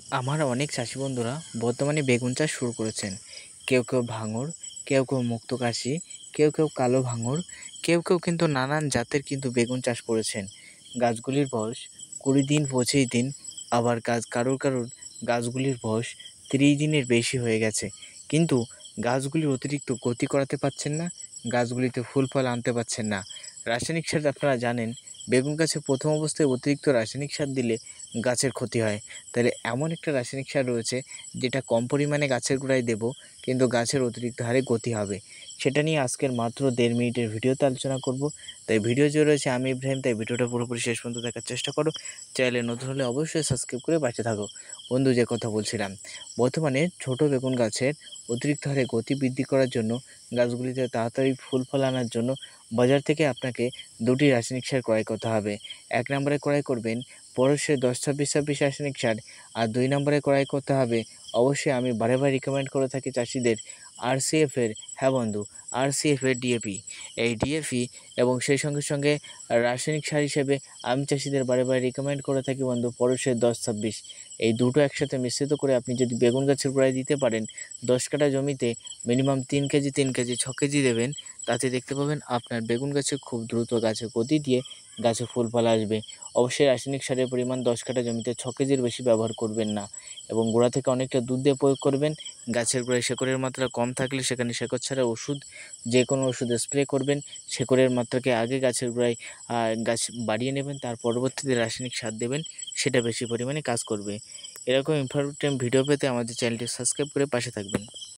আমার অনেক চাষি বন্ধুরা বর্তমানে বেগুন চাষ শুরু করেছেন। কেউ কেউ ভাঙড়, কেউ কেউ মুক্তকাশী, কেউ কেউ কালো ভাঙড়, কেউ কেউ কিন্তু নানান জাতের কিন্তু বেগুন চাষ করেছেন। গাছগুলির বয়স 20 দিন, 25 দিন, আবার কারোর কারোর গাছগুলির বয়স 30 দিনের বেশি হয়ে গেছে। কিন্তু গাছগুলির অতিরিক্ত গতি করাতে পারছেন না, গাছগুলিতে ফুল ফল আনতে পারছেন না। রাসায়নিক সার আপনারা জানেন, বেগুন গাছে প্রথম অবস্থায় অতিরিক্ত রাসায়নিক সার দিলে গাছের ক্ষতি হয়। তাহলে এমন একটা রাসায়নিক সার রয়েছে যেটা কম পরিমাণে গাছের গোড়ায় দেব, কিন্তু গাছের অতিরিক্ত হারে গতি হবে। সেটা নিয়ে আজকের মাত্র 1.5 মিনিটের ভিডিওতে আলোচনা করব। তাই ভিডিও যে রয়েছে আমি ইব্রাহিম, তাই ভিডিওটা পুরোপুরি শেষ পর্যন্ত দেখার চেষ্টা করো। চ্যানেলে নতুন হলে অবশ্যই সাবস্ক্রাইব করে পাশে থাকো। বন্ধু, যে কথা বলছিলাম, বর্তমানে ছোট বেগুন গাছের অতিরিক্ত হারে গতি বৃদ্ধি করার জন্য, গাছগুলিতে তাড়াতাড়ি ফুল ফল আনার জন্য বাজার থেকে আপনাকে দুটি রাসায়নিক সার ক্রয় করতে হবে। 1 নম্বরে ক্রয় করবেন পরশের 10-26-26 রাসায়নিক সার, আর 2 নম্বরে ক্রয় করতে হবে, অবশ্যই আমি বারে রিকমেন্ড করে থাকি চাষিদের, RCF এর, হ্যাঁ বন্ধু, RCF এর ডিএপি। এই ডিএপি এবং সেই সঙ্গে সঙ্গে রাসায়নিক সার হিসেবে আমি চাষিদের বারে রিকমেন্ড করে থাকি বন্ধু পরশের 10-26। এই দুটো একসাথে মিশ্রিত করে আপনি যদি বেগুন গাছের গোড়ায় দিতে পারেন, 10 কাঠা জমিতে মিনিমাম 3 কেজি 3 কেজি 6 কেজি দেবেন, তাতে দেখতে পাবেন আপনার বেগুন গাছে খুব দ্রুত গাছে গতি দিয়ে গাছে ফুল ফল আসবে। অবশ্যই রাসায়নিক সারের পরিমাণ 10 কাঠা জমিতে 6 কেজির বেশি ব্যবহার করবেন না, এবং গোড়া থেকে অনেকটা দুধ দিয়ে প্রয়োগ করবেন। গাছের গোড়ায় শেকড়ের মাত্রা কম থাকলে সেখানে শেকড় ছাড়া ওষুধ, যে কোনো ওষুধ স্প্রে করবেন। শেকড়ের মাত্রাকে আগে গাছের গোড়ায় গাছ বাড়িয়ে নেবেন, তার পরবর্তীতে রাসায়নিক সার দেবেন, সেটা বেশি পরিমাণে কাজ করবে। এরকম ইনফরমেটিভ ভিডিও পেতে আমাদের চ্যানেলটি সাবস্ক্রাইব করে পাশে থাকবেন।